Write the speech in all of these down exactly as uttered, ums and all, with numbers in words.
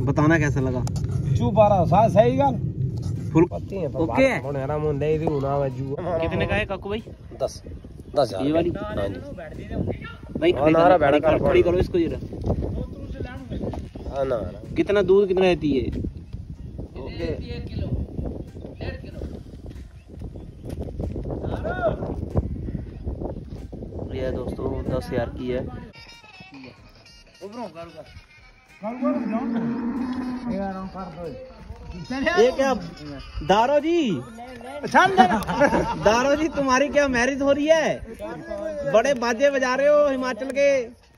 बताना कैसा लगा। चू बारह सही गल फुल ओके है। कितने का है काकू भाई? दस दस ये वाली हाँ जी भाई हाँ, नारा बैठा कर खड़ी करो इसको जरा। हाँ ना कितना दूध कितना रहती है? ओके ये दोस्तों दस हजार की है। ये क्या दारो जी दारो जी तुम्हारी क्या मैरिज हो रही है? बड़े बाजे बजा रहे हो हिमाचल के।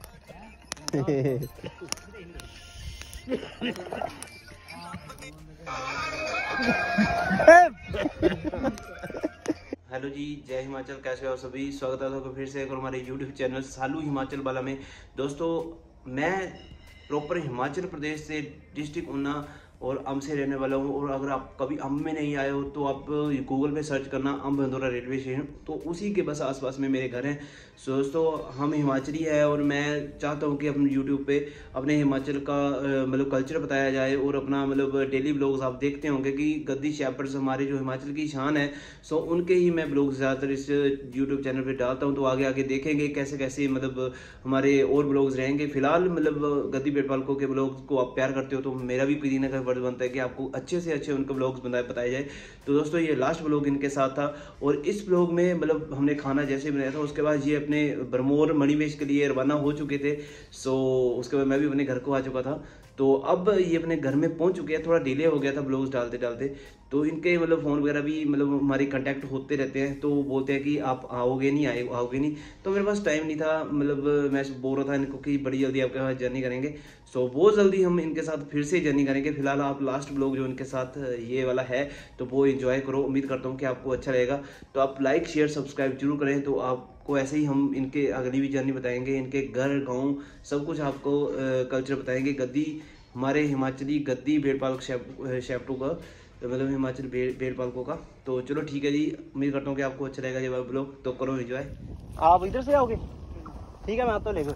हेलो जी, जय हिमाचल। कैसे हो सभी? स्वागत है आपका फिर से एक और हमारे यूट्यूब चैनल सालू हिमाचल वाला में। दोस्तों मैं प्रॉपर हिमाचल प्रदेश से डिस्ट्रिक्ट ऊना और अम्ब से रहने वाला हूँ। और अगर आप कभी अम्ब में नहीं आए हो तो आप गूगल पे सर्च करना अम्ब हंदोरा रेलवे स्टेशन, तो उसी के बस आसपास में मेरे घर हैं। सो दोस्तों हम हिमाचली है और मैं चाहता हूँ कि अपने यूट्यूब पे अपने हिमाचल का मतलब कल्चर बताया जाए और अपना मतलब डेली ब्लॉग्स आप देखते होंगे कि गद्दी शेपर्ड्स हमारे जो हिमाचल की शान है, सो उनके ही मैं ब्लॉग्स ज़्यादातर इस यूट्यूब चैनल पे डालता हूँ। तो आगे आगे देखेंगे कैसे कैसे मतलब हमारे और ब्लॉग्स रहेंगे। फिलहाल मतलब गद्दी पेट पालकों के ब्लॉग्स को आप प्यार करते हो तो मेरा भी पीने का फर्ज बनता है कि आपको अच्छे से अच्छे उनके ब्लॉग्स बनाए बताए जाए। तो दोस्तों ये लास्ट ब्लॉग इनके साथ था और इस ब्लॉग में मतलब हमने खाना जैसे बनाया था उसके बाद ये अपने बरमोर मणिवेश के लिए रवाना हो चुके थे। सो उसके बाद मैं भी अपने घर को आ चुका था। तो अब ये अपने घर में पहुंच चुके हैं। थोड़ा डिले हो गया था ब्लॉग्स डालते डालते, तो इनके मतलब फ़ोन वगैरह भी मतलब हमारी कांटेक्ट होते रहते हैं। तो वो बोलते हैं कि आप आओगे नहीं आए आओगे नहीं, तो मेरे पास टाइम नहीं था। मतलब मैं बोल रहा था इनको कि बड़ी जल्दी आपके पास जर्नी करेंगे। सो बहुत जल्दी हम इनके साथ फिर से जर्नी करेंगे। फिलहाल आप लास्ट ब्लॉग जो इनके साथ ये वाला है तो वो एंजॉय करो। उम्मीद करता हूँ कि आपको अच्छा रहेगा। तो आप लाइक शेयर सब्सक्राइब जरूर करें। तो आपको ऐसे ही हम इनके अगली भी जर्नी बताएंगे, इनके घर गाँव सब कुछ आपको कल्चर बताएंगे। गद्दी हमारे हिमाचली गद्दी भेड़ पालक शेप्टू का तो मतलब हिमाचल भेड़ पालकों का। तो चलो ठीक है जी, उम्मीद करता हूँ कि आपको अच्छा रहेगा ये वाला ब्लॉग। तो करो एंजॉय। आप इधर से आओगे? ठीक है मैं आता हूँ लेकर।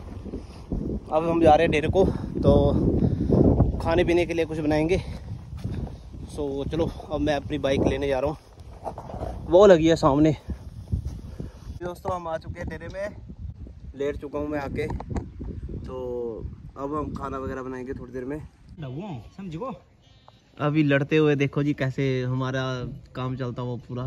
अब हम जा रहे हैं डेरे को, तो खाने पीने के लिए कुछ बनाएंगे। सो चलो अब मैं अपनी बाइक लेने जा रहा हूँ, वो लगी है सामने। दोस्तों हम आ चुके हैं डेरे में, लेट चुका हूँ मैं आके। तो अब हम खाना वगैरह बनाएंगे थोड़ी देर में। समझो अभी लड़ते हुए देखो जी कैसे हमारा काम चलता वो पूरा।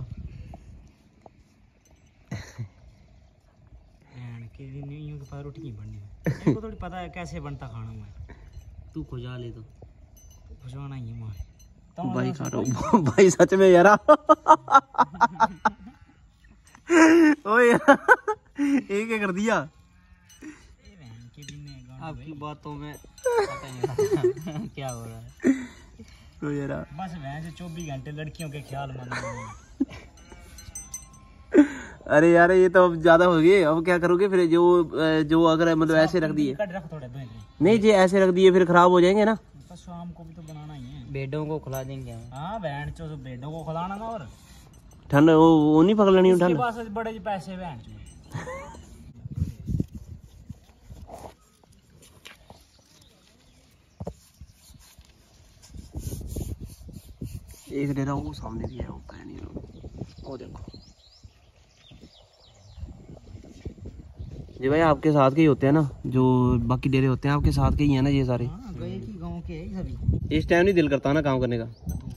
रोटी नहीं बननी है थोड़ी पता है कैसे बनता खाना। मैं तू खुजा ले तो खुशवाना ही है मार भाई खा रहा हूँ भाई सच में यार। ओ यार ये क्या कर दिया? आपकी बातों में पता नहीं क्या हो रहा है। तो यार बस वैसे चौबीस घंटे लड़कियों के ख्याल में। अरे यार ये तो अब ज्यादा हो गए। अब क्या करोगे फिर? जो जो अगर मतलब ऐसे रख दिए नहीं जी, ऐसे रख दिए फिर खराब हो जाएंगे ना। शाम को भी तो बनाना ही है। बेडों को खिला देंगे। हाँ बहन चो बेडों को खिलाना ना। और ठंड वो वो नहीं पकड़नी ठंड। बड़े पैसे बहन एक डेरा वो सामने भी है, वो कह नहीं रहा। वो देखो जी भाई आपके साथ के ही होते हैं ना जो बाकी डेरे होते हैं, आपके साथ के ही है ना ये सारे? गए की गांव के हैं सभी। इस टाइम नहीं दिल करता ना काम करने का।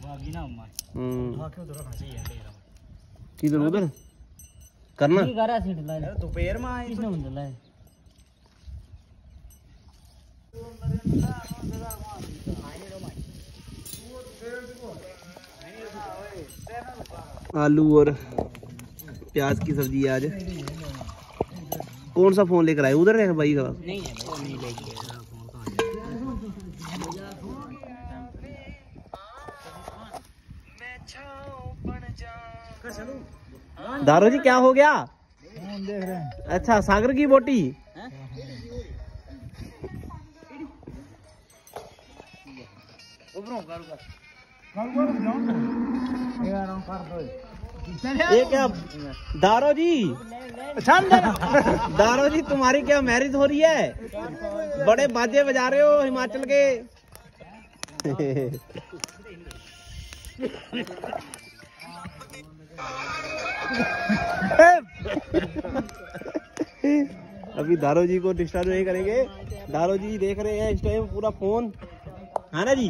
किधर उधर करना दोपहर में आलू और प्याज की सब्जी आज। कौन सा फोन लेकर आए? उधर है भाई का? नहीं है वो नहीं लेके आया फोन। दारो जी क्या हो गया? देख रहे हैं। अच्छा सागर की बोटी। ये क्या दारो जी दारो जी तुम्हारी क्या मैरिज हो रही है? बड़े बाजे बजा रहे हो हिमाचल के। अभी दारो जी को डिस्टर्ब नहीं करेंगे। दारो जी देख रहे हैं इस टाइम पूरा फोन, है ना जी?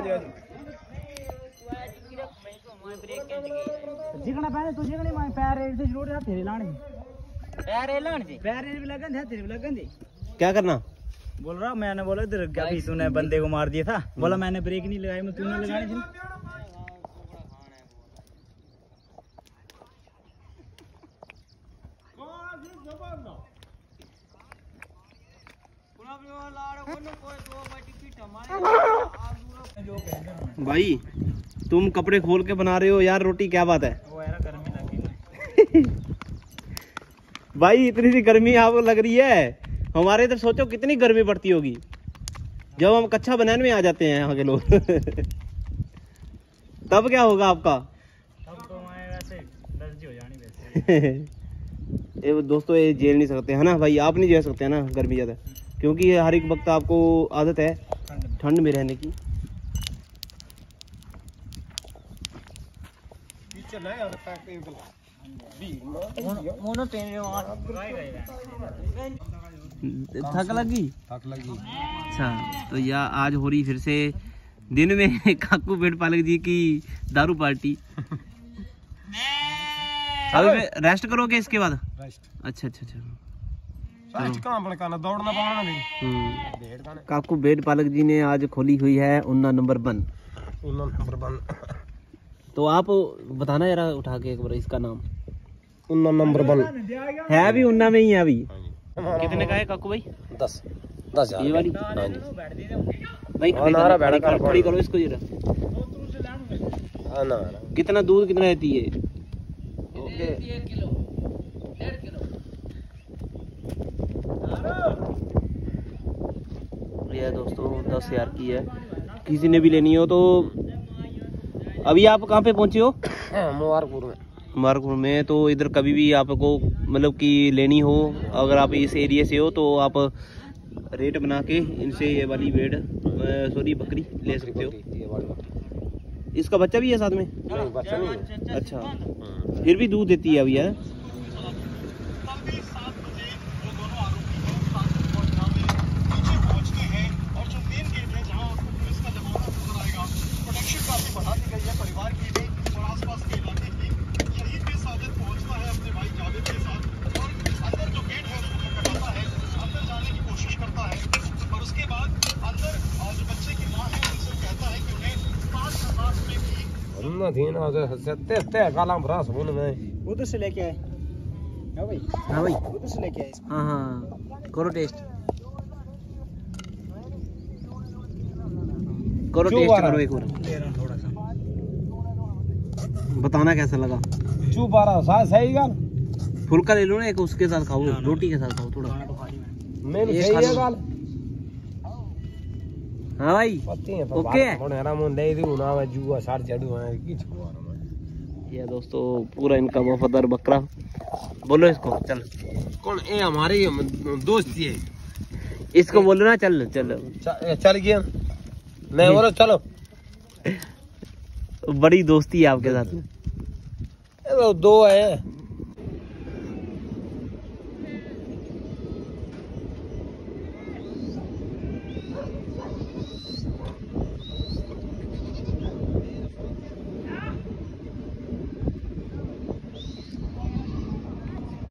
जिगना पहले तो जिगने मैं पैर रेल से जरूर तेरे लाने पैर रेल लाने से पैर रेल भी लगन थे तेरे भी लगन दे। क्या करना बोल रहा मैंने बोला इधर अभी तूने बंदे को मार दिया था, बोला मैंने ब्रेक नहीं लगाई, मैं तूने लगानी थी। भाई तुम कपड़े खोल के बना रहे हो यार रोटी, क्या बात है? वो यार गर्मी लगी भाई इतनी सी गर्मी आपको लग रही है, हमारे इधर सोचो कितनी गर्मी पड़ती होगी जब हम कच्चा बनाने में आ जाते हैं यहाँ के लोग। तब क्या होगा आपका? तब तो मैं वैसे एलर्जी हो जानी वैसे। ये दोस्तों ये झेल नहीं सकते है ना भाई, आप नहीं झेल सकते है ना गर्मी ज़्यादा, क्योंकि हर एक वक्त आपको आदत है ठंड में रहने की। थक लगी थक लगी। अच्छा तो या आज हो रही फिर से दिन में काकू बेट पालक जी की दारू पार्टी। अब रेस्ट करोगे इसके बाद? अच्छा अच्छा अच्छा दौड़ना हम्म। काकू बेट पालक जी ने आज खोली हुई है उन्ना नंबर वन। नंबर वन तो आप बताना जरा उठा के एक बार इसका नाम। उन्ना नंबर वन है अभी उन्ना में ही है अभी। कितने का है काकू भाई? दस दस ये वाली हाँ जी भाई खड़ी नारा करो, बैठा खड़ी कर करो, खड़ी करो इसको जरा। हाँ ना कितना दूध कितना रहती है? ओके ये दोस्तों दस हजार की है, किसी ने भी लेनी हो तो। अभी आप कहाँ पे पहुंचे हो? मुबारकपुर में। मुबारकपुर में तो इधर कभी भी आपको मतलब कि लेनी हो, अगर आप इस एरिया से हो तो आप रेट बना के इनसे ये वाली भेड़ सॉरी बकरी ले सकते हो। ये वाली बकरी। इसका बच्चा भी है साथ में? नहीं बच्चा नहीं है। अच्छा फिर भी दूध देती है अभी है। उधर से लेके आए। हाँ भाई हाँ भाई उधर से लेके आए। हाँ हाँ करो टेस्ट, करो टेस्ट करो एक बार, ले रहा हूँ थोड़ा सा। बताना कैसा लगा। चू बारह सा सही गाल फुल्का ले लो ना एक, उसके साथ खाओ, रोटी के साथ खाओ थोड़ा। खाना तो खा ली मैंने। मैंने एक सही खा है लो। गाल हाँ भाई पत्ती है ओके है। मोने हरा मोन दे दी ना मैं जुआ सार चढ़ू है की छुआ ये दोस्तों पूरा इनका वफादार बकरा। बोलो इसको चल। कौन ए हमारे दोस्त है इसको बोलो ना चल चल। च- चल गया मैं बोलो चलो बड़ी दोस्ती है आपके साथ। ये तो दो है